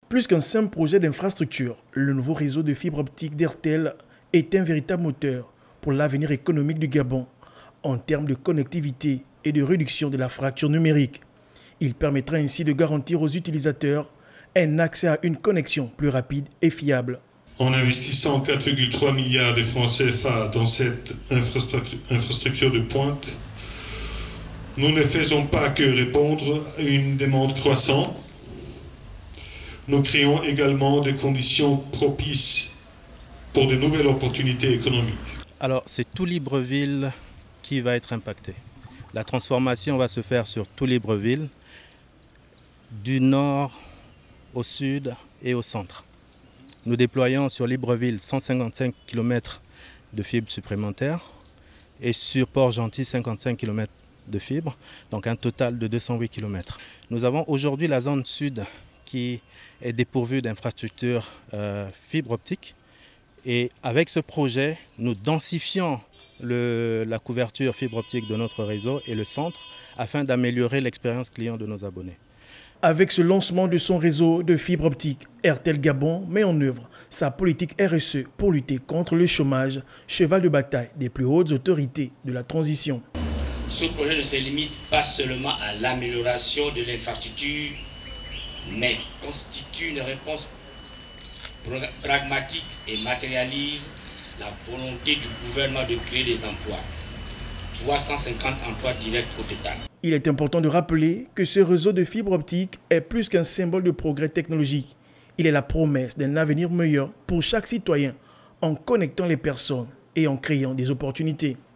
Plus qu'un simple projet d'infrastructure, le nouveau réseau de fibre optique d'Airtel est un véritable moteur pour l'avenir économique du Gabon en termes de connectivité et de réduction de la fracture numérique. Il permettra ainsi de garantir aux utilisateurs un accès à une connexion plus rapide et fiable. En investissant 4,3 milliards de francs CFA dans cette infrastructure de pointe, nous ne faisons pas que répondre à une demande croissante. Nous créons également des conditions propices pour de nouvelles opportunités économiques. Alors, c'est tout Libreville qui va être impacté. La transformation va se faire sur tout Libreville, du nord au sud et au centre. Nous déployons sur Libreville 155 km de fibres supplémentaires et sur Port-Gentil 55 km de fibres, donc un total de 208 km. Nous avons aujourd'hui la zone sud qui est dépourvue d'infrastructures fibre optique. Et avec ce projet, nous densifions la couverture fibre optique de notre réseau et le centre afin d'améliorer l'expérience client de nos abonnés. Avec ce lancement de son réseau de fibre optique, Airtel Gabon met en œuvre sa politique RSE pour lutter contre le chômage, cheval de bataille des plus hautes autorités de la transition. Ce projet ne se limite pas seulement à l'amélioration de l'infrastructure, mais constitue une réponse pragmatique et matérialise la volonté du gouvernement de créer des emplois. 350 emplois directs au total. Il est important de rappeler que ce réseau de fibre optique est plus qu'un symbole de progrès technologique. Il est la promesse d'un avenir meilleur pour chaque citoyen en connectant les personnes et en créant des opportunités.